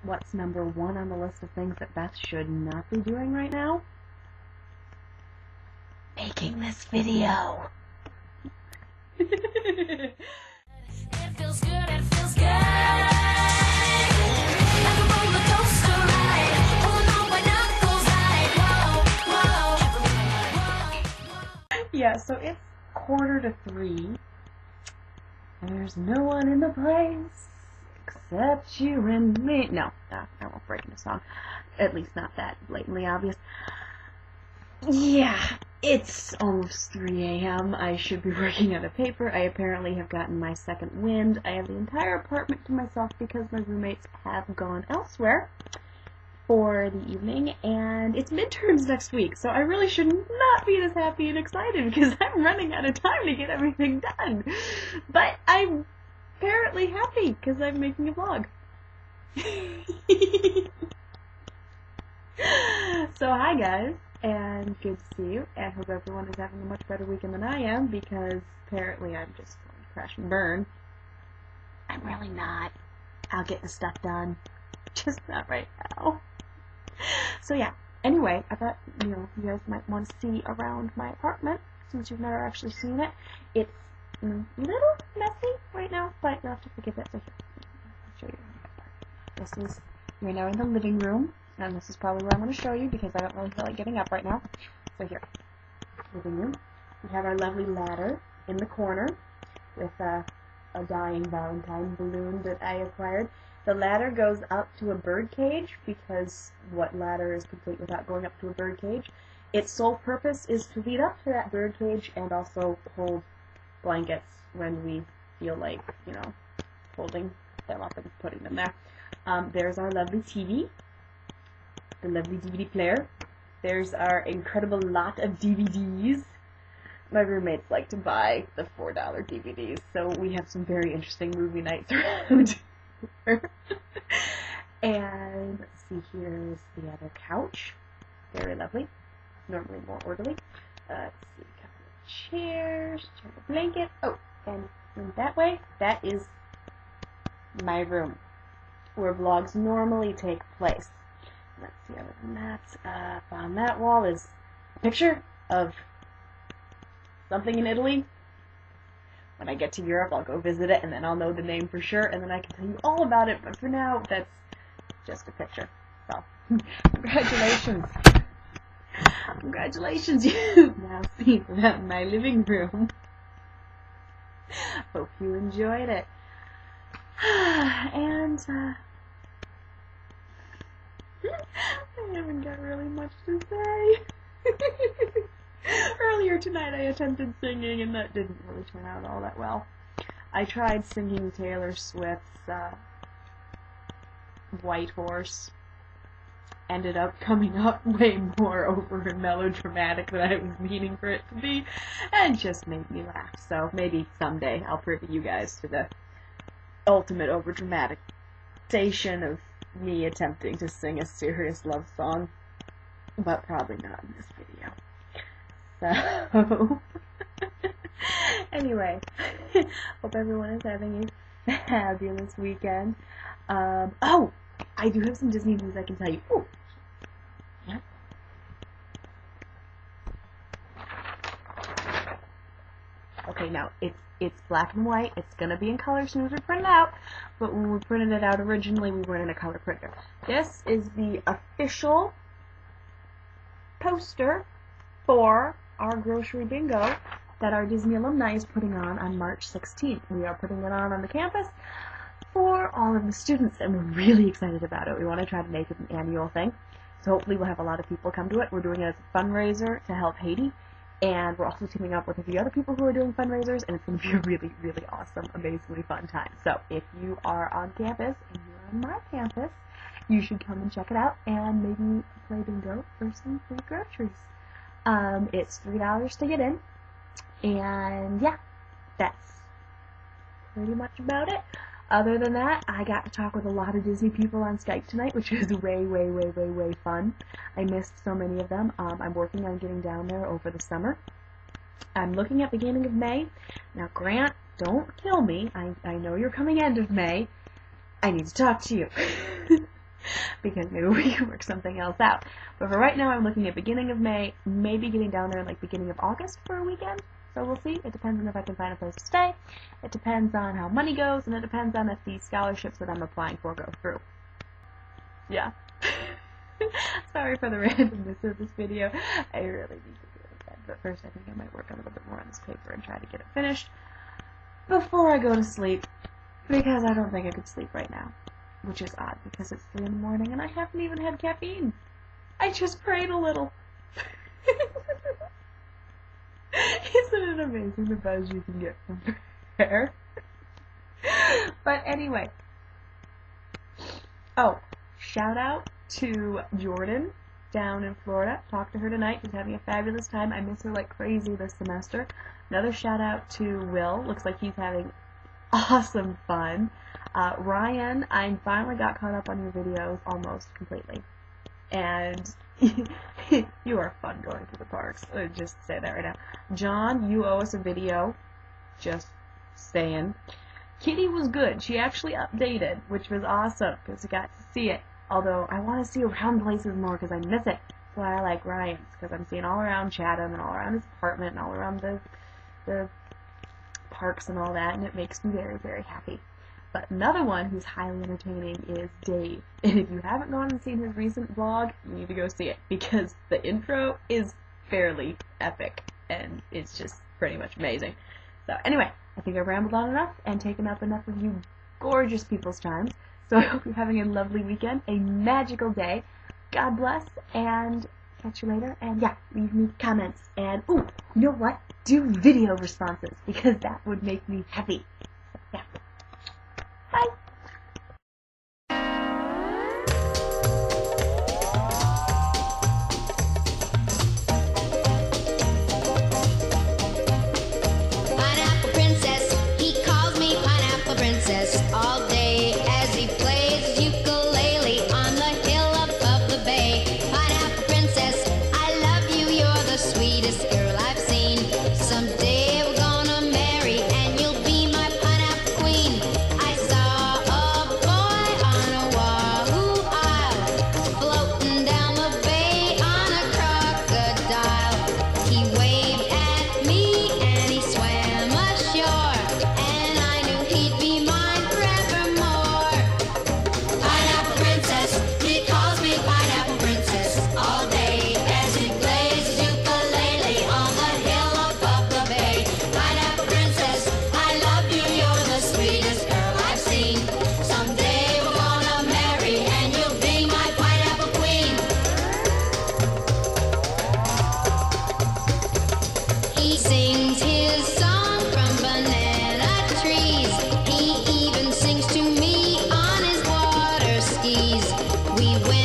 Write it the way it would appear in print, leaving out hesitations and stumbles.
what's number one on the list of things that Beth should not be doing right now? Making this video. It feels good, it feels good. Like a roller coaster ride. Hold on my knuckles like whoa. Yeah, so it's 2:45. There's no one in the place except you and me. No, I won't break into song. At least not that blatantly obvious. Yeah, it's almost 3 a.m. I should be working on a paper. I apparently have gotten my second wind. I have the entire apartment to myself because my roommates have gone elsewhere for the evening, and it's midterms next week, so I really should not be this happy and excited because I'm running out of time to get everything done. But I'm apparently happy because I'm making a vlog. So hi guys, and good to see you, and hope everyone is having a much better weekend than I am, because apparently I'm just going to crash and burn. I'm really not. I'll get the stuff done, just not right now. So yeah, anyway, I thought, you guys might want to see around my apartment, since you've never actually seen it. It's a little messy right now, but you'll have to forgive it. So here, I'll show you. This is, we're now in the living room, and this is probably where I'm going to show you, because I don't really feel like getting up right now. So here, living room. We have our lovely ladder in the corner, with a dying Valentine balloon that I acquired. The ladder goes up to a bird cage, because what ladder is complete without going up to a bird cage? Its sole purpose is to lead up to that bird cage and also hold blankets when we feel like, folding them up and putting them there. There's our lovely TV, the lovely DVD player. There's our incredible lot of DVDs. My roommates like to buy the $4 DVDs, so we have some very interesting movie nights around. And let's see, here's the other couch. Very lovely. Normally more orderly. Let's see, a couple of chairs, a blanket. Oh, and that way, that is my room, where vlogs normally take place. Let's see, other than that, on that wall is a picture of something in Italy. When I get to Europe, I'll go visit it, and then I'll know the name for sure, and then I can tell you all about it, but for now, that's just a picture. So, congratulations. Congratulations, you've now seen my living room. Hope you enjoyed it. And, I haven't got really much to say. Earlier tonight I attempted singing, and that didn't really turn out all that well. I tried singing Taylor Swift's White Horse. Ended up coming up way more over and melodramatic than I was meaning for it to be, and just made me laugh. So maybe someday I'll prove you guys to the ultimate overdramatization of me attempting to sing a serious love song, but probably not in this video. So, anyway, hope everyone is having a fabulous weekend. Oh, I do have some Disney news I can tell you. Ooh. Yeah. Okay, now it's black and white. It's gonna be in color as soon as we print it out. But when we printed it out originally, we weren't in a color printer. This is the official poster for our grocery bingo that our Disney alumni is putting on March 16th. We are putting it on the campus for all of the students, and we're really excited about it. We want to try to make it an annual thing, so hopefully we'll have a lot of people come to it. We're doing it as a fundraiser to help Haiti, and we're also teaming up with a few other people who are doing fundraisers, and it's going to be a really, really awesome, amazingly fun time. So if you are on campus, and you're on my campus, you should come and check it out, and maybe play bingo for some free groceries. It's $3 to get in, and yeah, that's pretty much about it. Other than that, I got to talk with a lot of Disney people on Skype tonight, which was way, way, way, way, way fun. I missed so many of them. I'm working on getting down there over the summer. I'm looking at beginning of May. Now, Grant, don't kill me. I know you're coming end of May. I need to talk to you. because maybe we can work something else out. But for right now, I'm looking at beginning of May, maybe getting down there in like beginning of August for a weekend. So we'll see. It depends on if I can find a place to stay. It depends on how money goes, and it depends on if the scholarships that I'm applying for go through. Yeah. Sorry for the randomness of this video. I really need to do it again. But first, I think I might work a little bit more on this paper and try to get it finished before I go to sleep, because I don't think I could sleep right now. Which is odd, because it's 3 in the morning and I haven't even had caffeine. I just prayed a little. Isn't it amazing the buzz you can get from prayer? But anyway. Oh, shout out to Jordan down in Florida. Talked to her tonight. She's having a fabulous time. I miss her like crazy this semester. Another shout out to Will. Looks like he's having awesome fun. Ryan, I finally got caught up on your videos almost completely. And you are fun going to the parks. Just say that right now. John, you owe us a video. Just saying. Kitty was good. She actually updated, which was awesome because we got to see it. Although I want to see around places more because I miss it. That's why I like Ryan's, because I'm seeing all around Chatham and all around his apartment and all around the parks and all that, and it makes me very, very happy. But another one who's highly entertaining is Dave. And if you haven't gone and seen his recent vlog, you need to go see it, because the intro is fairly epic, and it's just pretty much amazing. So anyway, I think I rambled on enough and taken up enough of you gorgeous people's time. So I hope you're having a lovely weekend, a magical day. God bless, and catch you later. And yeah, leave me comments. And ooh, you know what? Do video responses, because that would make me happy. So, yeah. Bye. Pineapple princess, he calls me pineapple princess all day as he plays ukulele on the hill above the bay. Pineapple princess, I love you, you're the sweetest girl I've seen. Someday we're gonna marry and you'll be my pineapple queen. I saw a boy on a wahoo isle, floating down the bay on a crocodile. He waved at me and he swam ashore, and I knew he'd be mine forevermore. Pineapple princess, he calls me pineapple princess all day as he plays his ukulele on the hill above the bay. Pineapple princess, I love you, you're the sweetest girl I've seen. Someday we're gonna marry and you'll be my pineapple queen. He sings his song from banana trees. He even sings to me on his water skis. We went